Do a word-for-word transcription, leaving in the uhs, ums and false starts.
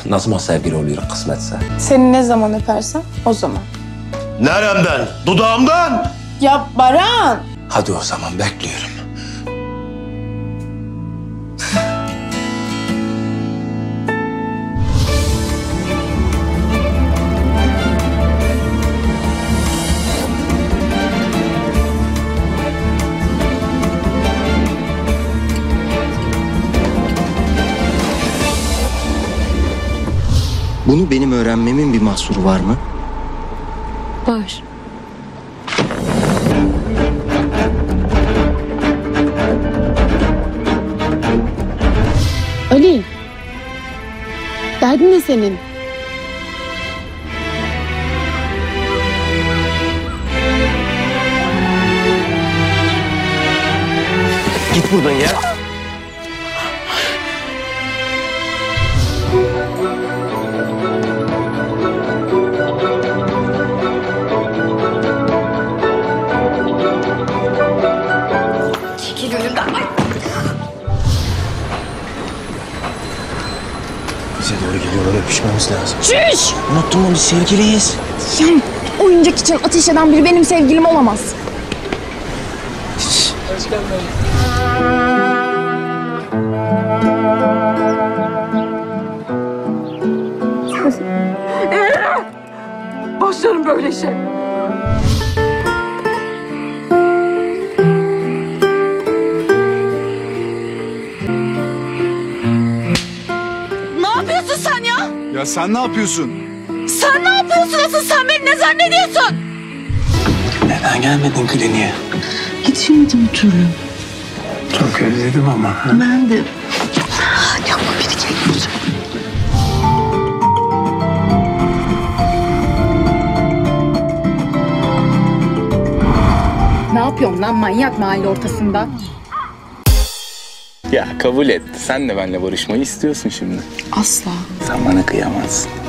Ne zaman sevgili oluyor kısmetse. Seni ne zaman öpersem o zaman. Neremden? Dudağımdan. Ya Baran! Hadi o zaman bekliyorum. Bunu benim öğrenmemin bir mahsuru var mı? Var. Ali. Derdin ne senin? Git buradan ya. Çekil önümden. Bize doğru geliyorlar, öpüşmemiz lazım. Çüş! Unuttum onu, sevgiliyiz. Yani oyuncak için ateş eden biri benim sevgilim olamaz. Başlarım böyle şey. Ne yapıyorsun sen ya? Ya sen ne yapıyorsun? Sen ne yapıyorsun asıl? Sen beni ne zannediyorsun? Neden gelmedin kliniğe? Gitmedim türlü. Çok özledim ama. Ben de. Yapma biri geliyor. Ne yapıyorsun lan manyak mahalle ortasında? Ya kabul et. Sen de benimle barışmayı istiyorsun şimdi. Asla. Sen bana kıyamazsın.